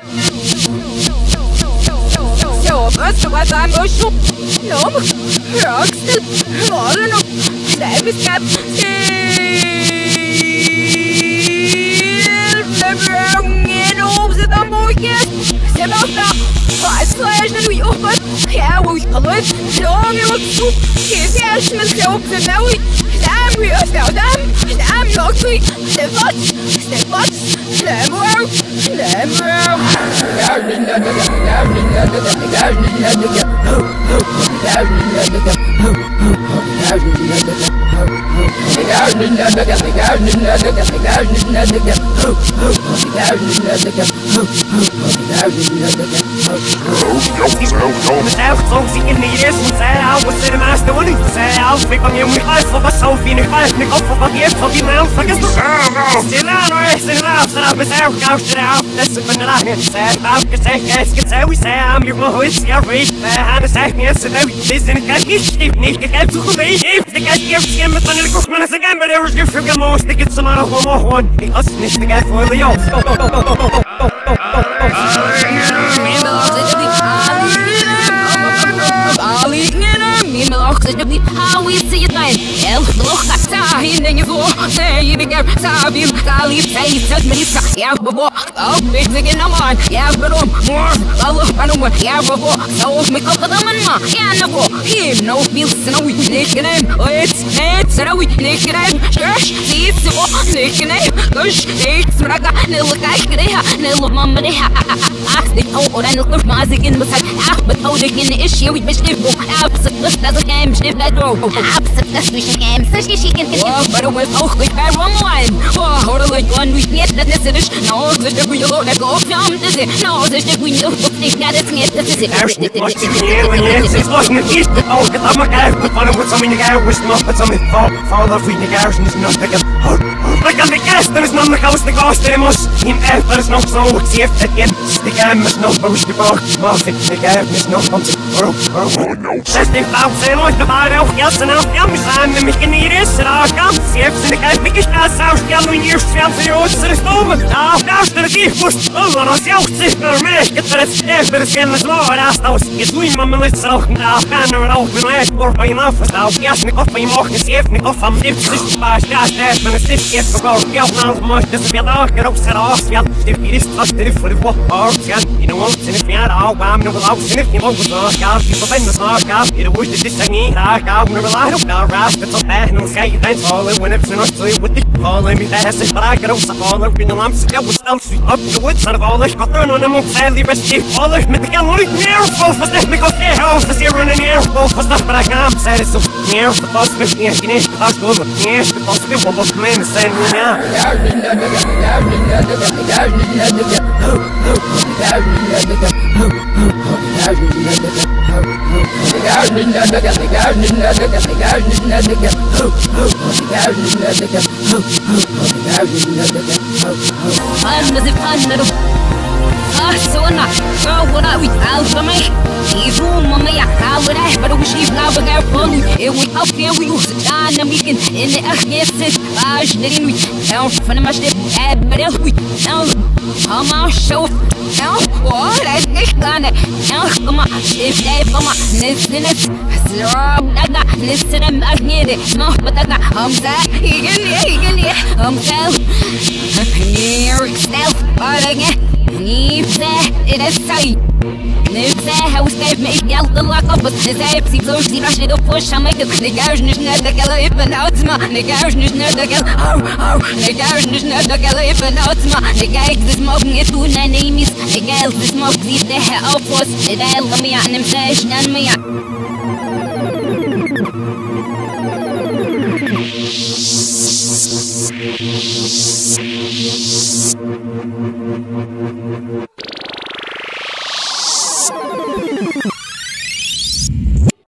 That's what I'm going to no, rocks, all in a stabby step. I slash and we open. Yeah, we call it. Long and look to his ashes and soap and now we damn we are now damn lucky. The butts, them out. How we see it then? El look at Sahin and you go, say you get Sabim, Kali, say, set me, yeah, before, oh, big in a man, yeah, but more, I don't want, yeah, before, so make up for the man, yeah, no, he no feels no we naked him, it's a we naked him, church, see it's a naked him, gosh, it's Raga, little guy, little mama, they told and look magic in the side, but how they get the issue with Miss Nivo, absolutely doesn't game, shift that road, absolutely she can, so she can get but it was auch with her one line. Oh, or like one we get that this is no, there's the real that go from this is no, there's the green of the got it, this is it. It's lost in the east, oh, I'm a guy with one with some in the guy with not, but some fall off with the garrison is not like a like on the gas, there is none like house the ghost demos. In F, there is no so, see if that again. The game is no push the box, Muffin, the game is no pumping. Oh, no. Says the cloud, say, like the bar out, yes, and out, yum, and the making it is, and I'll come. See if the guy making us out, yum, when you're strong for your own snowman. Now, gosh, the thief was, oh, on us, young sister, man, get to the stairs, but it's getting the slow, and asked us, get doing my melissa, now, banner and open last, or by enough, now, yes, Nick off by more, see if Nick off, I'm if this by gosh, there's been a stiff get for go, get now, much, this will be a dog, get up, set off, yeah, if it is touched, if for the walk, or, yeah, you know what, and if you're all, I'm no without, and if you want to know, God, people bend the smart, God, you wish that this thing, I never lied up, now, Rash, that's all bad, and I'll say, thanks, all in when it's not to with the all in me, that's it, but I got up, all up in the lumps, I was down, up the woods, out of all this, got thrown on them, sadly, restive, all this, make the gun, look, near, both was that, because their house was here running near, both was not, but I can't say it's so near, the boss, with me, you need, the house goes, yeah, the boss, we won't come in and send me now. So na so what we out for me even mama ya call it but we sheep now but our phone it we up here we use it and we can in the yes bash didn't we down for the much but we now come on show now what I think on it now come on if they come on listen it listen I need it no but I'm that he I'm self near self but again Nipse, it is tight. Nipse, how stay make me out the lock up, but the same seems to rush it up for some make the garage is not the color if an outma, the garage is not the color, the garage is not the color if an outma, the guy is smoking it to nine names, the girl is smoking the hair out for the dial of me and him says, and me.